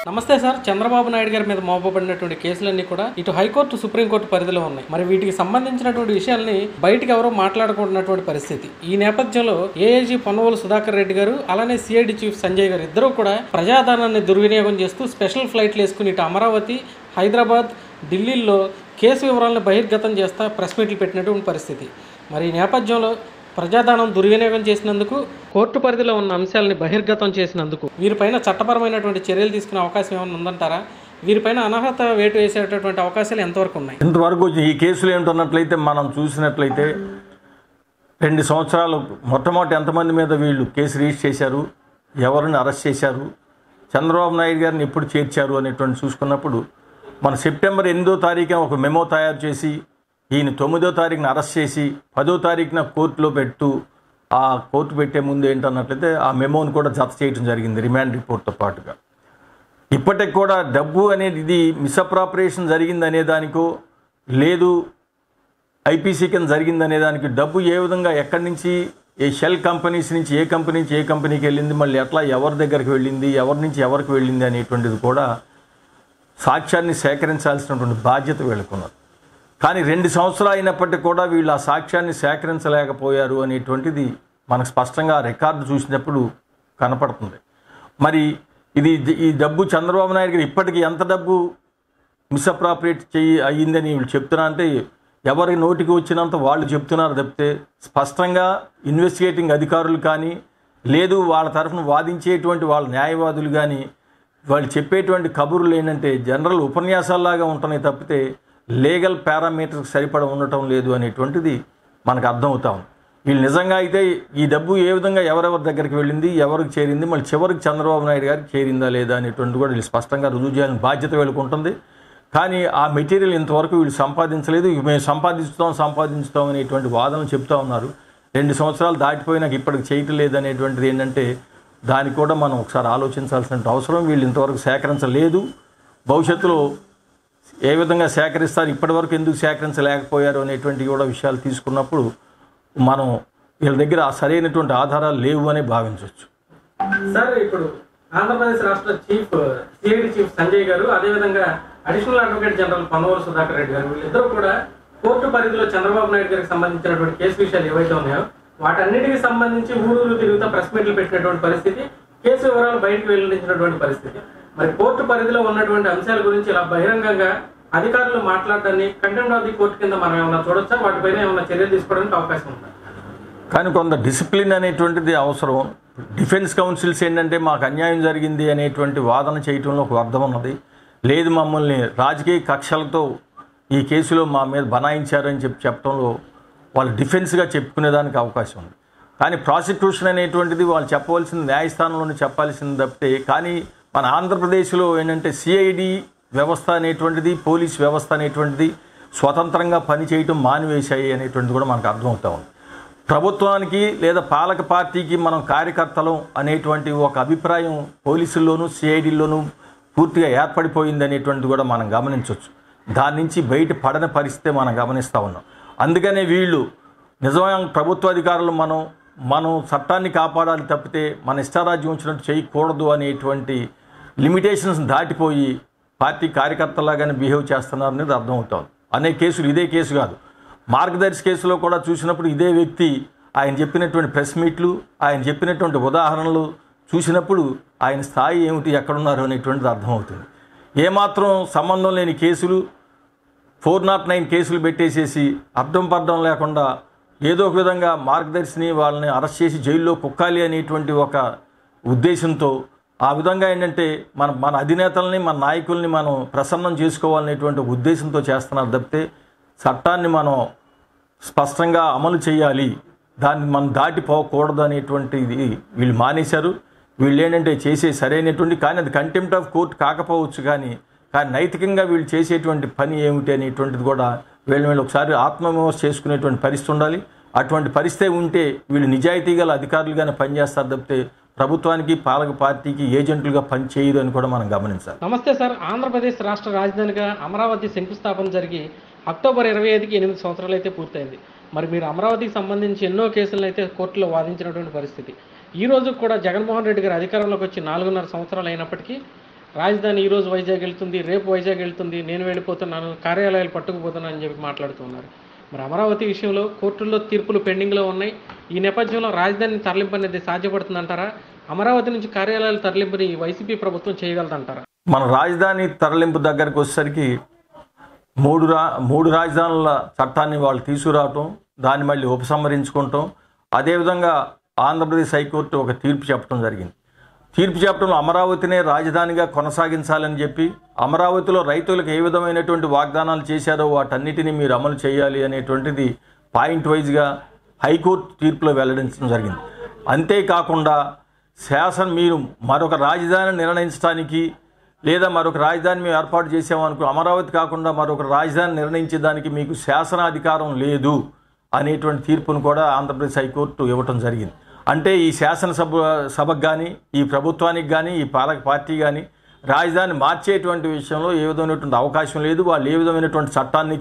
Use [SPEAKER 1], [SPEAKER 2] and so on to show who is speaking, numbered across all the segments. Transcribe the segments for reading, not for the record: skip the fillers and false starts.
[SPEAKER 1] నమస్తే సార్. చంద్రబాబు నాయుడు గారి మీద మోపబడినటువంటి కేసులన్నీ కూడా ఇటు హైకోర్టు సుప్రీంకోర్టు పరిధిలో ఉన్నాయి. మరి వీటికి సంబంధించినటువంటి విషయాల్ని బయటికి ఎవరో మాట్లాడుకుంటున్నటువంటి పరిస్థితి. ఈ నేపథ్యంలో ఏఐజీ పొన్నవోలు సుధాకర్ రెడ్డి గారు అలానే సిఐడి చీఫ్ సంజయ్ గారు ఇద్దరూ కూడా ప్రజాధనాన్ని దుర్వినియోగం చేస్తూ స్పెషల్ ఫ్లైట్లు వేసుకుని ఇటు అమరావతి, హైదరాబాద్, ఢిల్లీలో కేసు వివరాలను బహిర్గతం చేస్తా ప్రెస్ మీట్లు పెట్టినటువంటి పరిస్థితి. మరి ఈ నేపథ్యంలో ప్రజాధనం దుర్వినియోగం చేసినందుకు, కోర్టు పరిధిలో ఉన్న అంశాలని బహిర్గతం చేసినందుకు వీరిపైన చట్టపరమైనటువంటి చర్యలు తీసుకునే అవకాశం ఏమైనా ఉందంటారా? వీరిపైన అనర్హత వేటు వేసేటటువంటి అవకాశాలు ఎంతవరకు ఉన్నాయి?
[SPEAKER 2] ఇంతవరకు ఈ కేసులు ఏంటన్నట్లయితే మనం చూసినట్లయితే 2 సంవత్సరాలు మొట్టమొదటి ఎంతమంది మీద వీళ్ళు కేసు రిజిస్టర్ చేశారు, ఎవరిని అరెస్ట్ చేశారు, చంద్రబాబు నాయుడు గారిని ఎప్పుడు చేర్చారు అనేటువంటి చూసుకున్నప్పుడు మన సెప్టెంబర్ 8వ తారీఖున ఒక మెమో తయారు చేసి ఈయన 9వ తారీఖున అరెస్ట్ చేసి 10వ తారీఖున కోర్టులో పెట్టు, ఆ కోర్టు పెట్టే ముందు ఏంటన్నట్లయితే ఆ మెమోని కూడా జత చేయడం జరిగింది రిమాండ్ రిపోర్ట్తో పాటుగా. ఇప్పటికి కూడా డబ్బు అనేది ఇది మిస్అప్రాపరేషన్ జరిగింది అనేదానికో లేదు ఐపీసీ కింద జరిగింది అనేదానికి డబ్బు ఏ విధంగా ఎక్కడి నుంచి ఏ షెల్ కంపెనీస్ నుంచి ఏ కంపెనీ నుంచి ఏ కంపెనీకి వెళ్ళింది, మళ్ళీ ఎట్లా ఎవరి దగ్గరికి వెళ్ళింది, ఎవరి నుంచి ఎవరికి వెళ్ళింది అనేటువంటిది కూడా సాక్ష్యాన్ని సేకరించాల్సినటువంటి బాధ్యత వీళ్ళకున్నారు. కానీ 2 సంవత్సరాలు అయినప్పటికీ కూడా వీళ్ళు ఆ సాక్ష్యాన్ని సేకరించలేకపోయారు అనేటువంటిది మనకు స్పష్టంగా రికార్డు చూసినప్పుడు కనపడుతుంది. మరి ఈ డబ్బు చంద్రబాబు నాయుడు గారు ఇప్పటికీ ఎంత డబ్బు మిస్అప్రాపరేట్ అయ్యిందని వీళ్ళు చెప్తున్నా అంటే ఎవరి నోటికి వచ్చినంత వాళ్ళు చెప్తున్నారు తప్పితే స్పష్టంగా ఇన్వెస్టిగేటింగ్ అధికారులు కానీ లేదు వాళ్ళ తరఫున వాదించేటువంటి వాళ్ళ న్యాయవాదులు కానీ వాళ్ళు చెప్పేటువంటి కబుర్లు ఏంటంటే జనరల్ ఉపన్యాసాల్లాగా ఉంటున్నాయి తప్పితే లీగల్ పారామీటర్కి సరిపడ ఉండటం లేదు అనేటువంటిది మనకు అర్థమవుతా ఉంది. వీళ్ళు నిజంగా అయితే ఈ డబ్బు ఏ విధంగా ఎవరెవరి దగ్గరికి వెళ్ళింది, ఎవరికి చేరింది, మళ్ళీ చివరికి చంద్రబాబు నాయుడు గారికి చేరిందా లేదా అనేటువంటి కూడా వీళ్ళు స్పష్టంగా రుజువు చేయాలని బాధ్యత వీళ్ళకుంటుంది. కానీ ఆ మెటీరియల్ ఇంతవరకు వీళ్ళు సంపాదించలేదు. మేము సంపాదించుతాం అనేటువంటి వాదనలు చెప్తా ఉన్నారు. 2 సంవత్సరాలు దాటిపోయినాక ఇప్పటికి చేయటం లేదనేటువంటిది ఏంటంటే దానికి కూడా మనం ఒకసారి ఆలోచించాల్సిన అవసరం. వీళ్ళు ఇంతవరకు సేకరించలేదు. భవిష్యత్తులో ఏ విధంగా సేకరిస్తారు, ఇప్పటివరకు ఎందుకు సేకరించలేకపోయారు అనేటువంటి కూడా విషయాలు తీసుకున్నప్పుడు మనం వీళ్ళ దగ్గర సరైనటువంటి ఆధారాలు లేవు అని భావించవచ్చు.
[SPEAKER 1] సార్, ఇప్పుడు ఆంధ్రప్రదేశ్ రాష్ట్ర సిఐడి చీఫ్ సంజయ్ గారు అదేవిధంగా additional advocate general Ponnavolu Sudhakar Reddy garu వీళ్ళిద్దరూ కూడా కోర్టు పరిధిలో చంద్రబాబు నాయుడు గారికి సంబంధించినటువంటి కేసు విషయాలు ఏవైతే ఉన్నాయో వాటన్నిటికి సంబంధించి ఊరూరు తిరుగుతా ప్రెస్ మీట్లు పెట్టినటువంటి పరిస్థితి, కేసు వివరాలు బయటకు వెల్లడించినటువంటి పరిస్థితి. మరి కోర్టు పరిధిలో ఉన్నటువంటి అంశాల గురించి ఇలా బహిరంగంగా అధికారులు మాట్లాడడాన్ని కంటెంప్ట్ ఆఫ్ ది కోర్టు కింద మనం ఏమైనా చూడొచ్చా? వాటిపైన ఏమైనా చర్యలు తీసుకోవడానికి అవకాశం ఉందా?
[SPEAKER 2] కానీ కొంత డిసిప్లిన్ అనేటువంటిది అవసరం. డిఫెన్స్ కౌన్సిల్స్ ఏంటంటే మాకు అన్యాయం జరిగింది అనేటువంటి వాదన చేయటంలో ఒక అర్థం ఉన్నది. లేదు మమ్మల్ని రాజకీయ కక్షలతో ఈ కేసులో మా మీద బనాయించారని చెప్పడంలో వాళ్ళు డిఫెన్స్గా చెప్పుకునేదానికి అవకాశం ఉంది. కానీ ప్రాసిక్యూషన్ అనేటువంటిది వాళ్ళు చెప్పవలసింది న్యాయస్థానంలోనే చెప్పాల్సింది తప్పితే, కానీ మన ఆంధ్రప్రదేశ్లో ఏంటంటే సిఐడి వ్యవస్థ అనేటువంటిది, పోలీస్ వ్యవస్థ అనేటువంటిది స్వతంత్రంగా పనిచేయటం మానివేశాయి అనేటువంటిది కూడా మనకు అర్థమవుతా ఉంది. ప్రభుత్వానికి లేదా పాలక పార్టీకి మనం కార్యకర్తలం అనేటువంటి ఒక అభిప్రాయం పోలీసుల్లోనూ సిఐడిలోనూ పూర్తిగా ఏర్పడిపోయింది అనేటువంటిది కూడా మనం గమనించవచ్చు. దాని నుంచి బయట పడని పరిస్థితి మనం గమనిస్తూ ఉన్నాం. అందుకనే వీళ్ళు నిజమైన ప్రభుత్వ అధికారులు మనం చట్టాన్ని కాపాడాలి తప్పితే మన ఇష్టారాజ్యం వచ్చినట్టు చేయకూడదు అనేటువంటి లిమిటేషన్స్ దాటిపోయి పార్టీ కార్యకర్తలాగానే బిహేవ్ చేస్తున్నారు అనేది అర్థమవుతుంది. అనేక కేసులు, ఇదే కేసు కాదు, మార్గదర్శి కేసులో కూడా చూసినప్పుడు ఇదే వ్యక్తి ఆయన చెప్పినటువంటి ప్రెస్ మీట్లు, ఆయన చెప్పినటువంటి ఉదాహరణలు చూసినప్పుడు ఆయన స్థాయి ఏమిటి, ఎక్కడున్నారు అనేటువంటిది అర్థమవుతుంది. ఏమాత్రం సంబంధం లేని కేసులు 409 కేసులు పెట్టేసేసి అర్థం పర్థం లేకుండా ఏదో ఒక విధంగా మార్గదర్శిని వాళ్ళని అరెస్ట్ చేసి జైల్లో కుక్కాలి అనేటువంటి ఒక ఉద్దేశంతో ఆ విధంగా ఏంటంటే మన అధినేతల్ని, మన నాయకుల్ని మనం ప్రసన్నం చేసుకోవాలనేటువంటి ఉద్దేశంతో చేస్తున్నారు తప్పితే చట్టాన్ని మనం స్పష్టంగా అమలు చేయాలి, దాన్ని మనం దాటిపోకూడదు అనేటువంటిది వీళ్ళు మానేశారు. వీళ్ళు ఏంటంటే చేసే సరైనటువంటి, కానీ అది కంటెంప్ట్ ఆఫ్ కోర్టు కాకపోవచ్చు, కానీ నైతికంగా వీళ్ళు చేసేటువంటి పని ఏమిటి అనేటువంటిది కూడా వీళ్ళు ఒకసారి ఆత్మవిమర్శ చేసుకునేటువంటి పరిస్థితి ఉండాలి. అటువంటి పరిస్థితి ఉంటే వీళ్ళు నిజాయితీ గల అధికారులుగానే పనిచేస్తారు తప్పితే ప్రభుత్వానికి, పాలక పార్టీకి ఏజెంట్లుగా పనిచేయదు అని కూడా మనం గమనించాలి.
[SPEAKER 1] నమస్తే సార్. ఆంధ్రప్రదేశ్ రాష్ట్ర రాజధానిగా అమరావతి శంకుస్థాపన జరిగి అక్టోబర్ 25కి 8 సంవత్సరాలు అయితే పూర్తయింది. మరి మీరు అమరావతికి సంబంధించి ఎన్నో కేసులను అయితే కోర్టులో వాదించినటువంటి పరిస్థితి. ఈ రోజు కూడా జగన్మోహన్ రెడ్డి గారు అధికారంలోకి వచ్చి 4.5 సంవత్సరాలు అయినప్పటికీ రాజధాని ఈరోజు వైజాగ్ వెళ్తుంది, రేపు వైజాగ్ వెళ్తుంది, నేను వెళ్ళిపోతున్నాను, కార్యాలయాలు పట్టుకుపోతున్నాను అని చెప్పి మాట్లాడుతున్నారు. మరి అమరావతి విషయంలో కోర్టుల్లో తీర్పులు పెండింగ్లో ఉన్నాయి. ఈ నేపథ్యంలో రాజధాని తరలింపు అనేది సాధ్యపడుతుందంటారా? అమరావతి నుంచి కార్యాలయాల తరలింపుని వైసీపీ ప్రభుత్వం చేయగలదంటారా?
[SPEAKER 2] మన రాజధాని తరలింపు దగ్గరకు వచ్చేసరికి మూడు రాజధానుల చట్టాన్ని వాళ్ళు తీసుకురావటం, దాన్ని మళ్ళీ ఉపసంహరించుకుంటాం. అదేవిధంగా ఆంధ్రప్రదేశ్ హైకోర్టు ఒక తీర్పు చెప్పడం జరిగింది. తీర్పు చెప్పడంలో అమరావతినే రాజధానిగా కొనసాగించాలని చెప్పి, అమరావతిలో రైతులకు ఏ విధమైనటువంటి వాగ్దానాలు చేశారో వాటన్నిటినీ మీరు అమలు చేయాలి అనేటువంటిది పాయింట్ వైజ్గా హైకోర్టు తీర్పులో వెల్లడించడం జరిగింది. అంతేకాకుండా మీరు మరొక రాజధాని నిర్ణయించడానికి లేదా మరొక రాజధాని మేము ఏర్పాటు చేసామనుకో, అమరావతి కాకుండా మరొక రాజధాని నిర్ణయించేదానికి మీకు శాసనాధికారం లేదు అనేటువంటి తీర్పును కూడా ఆంధ్రప్రదేశ్ హైకోర్టు ఇవ్వటం జరిగింది. అంటే ఈ సభకు కానీ, ఈ ప్రభుత్వానికి కానీ, ఈ పాలక పార్టీ కానీ రాజధాని మార్చేటువంటి విషయంలో ఏ విధమైనటువంటి అవకాశం లేదు, వాళ్ళు ఏ విధమైనటువంటి చట్టాన్ని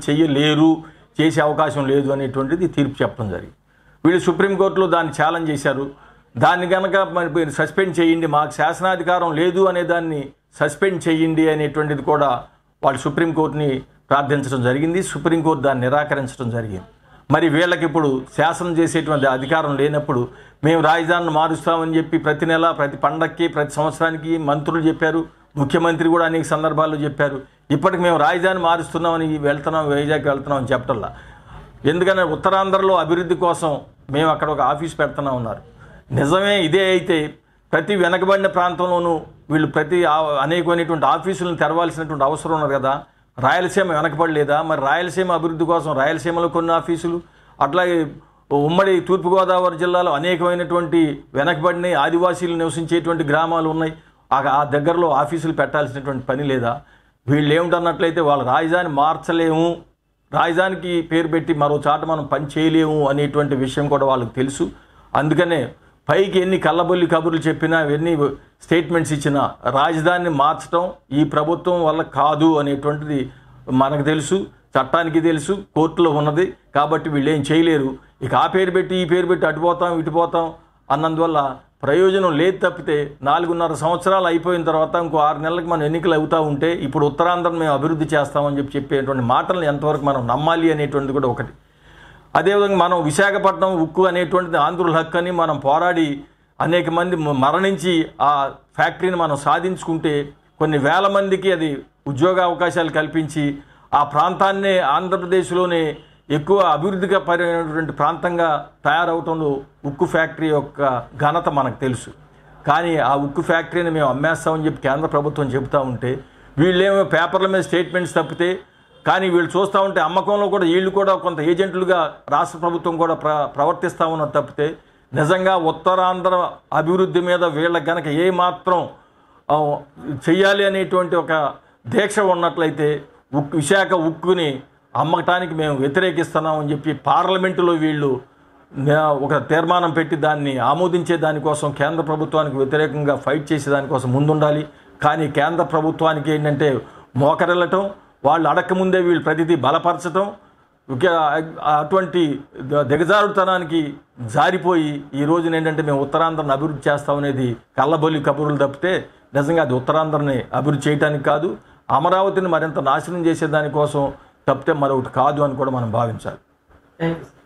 [SPEAKER 2] చేసే అవకాశం లేదు అనేటువంటిది తీర్పు చెప్పడం జరిగింది. వీళ్ళు సుప్రీంకోర్టులో దాన్ని ఛాలెంజ్ చేశారు. దాన్ని కనుక మీరు సస్పెండ్ చేయండి, మాకు శాసనాధికారం లేదు అనే దాన్ని సస్పెండ్ చేయండి అనేటువంటిది కూడా వాళ్ళు సుప్రీంకోర్టుని ప్రార్థించడం జరిగింది. సుప్రీంకోర్టు దాన్ని నిరాకరించడం జరిగింది. మరి వీళ్ళకి ఇప్పుడు శాసనం చేసేటువంటి అధికారం లేనప్పుడు మేము రాజధానిని మారుస్తామని చెప్పి ప్రతి నెల, ప్రతి పండక్కి, ప్రతి సంవత్సరానికి మంత్రులు చెప్పారు, ముఖ్యమంత్రి కూడా అనేక సందర్భాల్లో చెప్పారు. ఇప్పటికి మేము రాజధాని మారుస్తున్నామని వైజాగ్ వెళ్తున్నామని చెప్పటల్లా. ఎందుకంటే ఉత్తరాంధ్రలో అభివృద్ధి కోసం మేము అక్కడ ఒక ఆఫీస్ పెడుతున్నాం ఉన్నారు. నిజమే ఇదే అయితే ప్రతి వెనకబడిన ప్రాంతంలోనూ వీళ్ళు అనేకమైనటువంటి ఆఫీసులను తెరవాల్సినటువంటి అవసరం ఉన్నారు కదా. రాయలసీమ వెనకబడలేదా? మరి రాయలసీమ అభివృద్ధి కోసం రాయలసీమలో కొన్ని ఆఫీసులు, అట్లాగే ఉమ్మడి తూర్పుగోదావరి జిల్లాలో అనేకమైనటువంటి వెనకబడిన ఆదివాసీలు నివసించేటువంటి గ్రామాలు ఉన్నాయి. ఆ దగ్గరలో ఆఫీసులు పెట్టాల్సినటువంటి పని లేదా? వీళ్ళు ఏమిటన్నట్లయితే వాళ్ళు రాజధాని మార్చలేము, రాజధానికి పేరు పెట్టి మరో చాట మనం పని చేయలేము అనేటువంటి విషయం కూడా వాళ్ళకి తెలుసు. అందుకనే పైకి ఎన్ని కళ్ళబొల్లి కబుర్లు చెప్పినా, ఎన్ని స్టేట్మెంట్స్ ఇచ్చినా రాజధానిని మార్చడం ఈ ప్రభుత్వం వల్ల కాదు అనేటువంటిది మనకు తెలుసు, చట్టానికి తెలుసు, కోర్టులో ఉన్నది. కాబట్టి వీళ్ళు ఏం చేయలేరు. ఇక ఆ పేరు పెట్టి ఈ పేరు పెట్టి అటుపోతాం ఇటుపోతాం అన్నందువల్ల ప్రయోజనం లేదు. తప్పితే 4.5 సంవత్సరాలు అయిపోయిన తర్వాత ఇంకో 6 నెలలకు మనం ఎన్నికలు అవుతూ ఉంటే ఇప్పుడు ఉత్తరాంధ్రం మేము అభివృద్ధి చేస్తామని చెప్పేటువంటి మాటలను ఎంతవరకు మనం నమ్మాలి అనేటువంటిది కూడా ఒకటి. అదేవిధంగా మనం విశాఖపట్నం ఉక్కు అనేటువంటిది ఆంధ్రుల హక్కు అని మనం పోరాడి అనేక మంది మరణించి ఆ ఫ్యాక్టరీని మనం సాధించుకుంటే కొన్ని వేల మందికి అది ఉద్యోగ అవకాశాలు కల్పించి ఆ ప్రాంతాన్నే ఆంధ్రప్రదేశ్లోనే ఎక్కువ అభివృద్ధిగా పరిగినటువంటి ప్రాంతంగా తయారవటంలో ఉక్కు ఫ్యాక్టరీ యొక్క ఘనత మనకు తెలుసు. కానీ ఆ ఉక్కు ఫ్యాక్టరీని మేము అమ్మేస్తామని చెప్పి కేంద్ర ప్రభుత్వం చెబుతూ ఉంటే వీళ్ళేమో పేపర్ల మీద స్టేట్మెంట్స్ తప్పితే, కానీ వీళ్ళు చూస్తూ ఉంటే అమ్మకంలో కూడా వీళ్ళు కూడా కొంత ఏజెంట్లుగా రాష్ట్ర ప్రభుత్వం కూడా ప్రవర్తిస్తూ ఉన్నది తప్పితే, నిజంగా ఉత్తరాంధ్ర అభివృద్ధి మీద వీళ్ళకి కనుక ఏమాత్రం చెయ్యాలి అనేటువంటి ఒక దీక్ష ఉన్నట్లయితే విశాఖ ఉక్కుని అమ్మటానికి మేము వ్యతిరేకిస్తున్నామని చెప్పి పార్లమెంటులో వీళ్ళు ఒక తీర్మానం పెట్టి దాన్ని ఆమోదించే దానికోసం కేంద్ర ప్రభుత్వానికి వ్యతిరేకంగా ఫైట్ చేసే దానికోసం ముందుండాలి. కానీ కేంద్ర ప్రభుత్వానికి ఏంటంటే మోకరిల్లటం, వాళ్ళు అడక్కముందే వీళ్ళు ప్రతిదీ బలపరచటం, అటువంటి దిగజారుతనానికి జారిపోయి ఈ రోజున ఏంటంటే మేము ఉత్తరాంధ్రని అభివృద్ధి చేస్తామనేది కళ్ళబొల్లి కబుర్లు తప్పితే నిజంగా అది ఉత్తరాంధ్రని అభివృద్ధి చేయడానికి కాదు, అమరావతిని మరింత నాశనం చేసేదానికోసం తప్పితే మరొకటి కాదు అని కూడా మనం భావించాలి.
[SPEAKER 1] Thank you.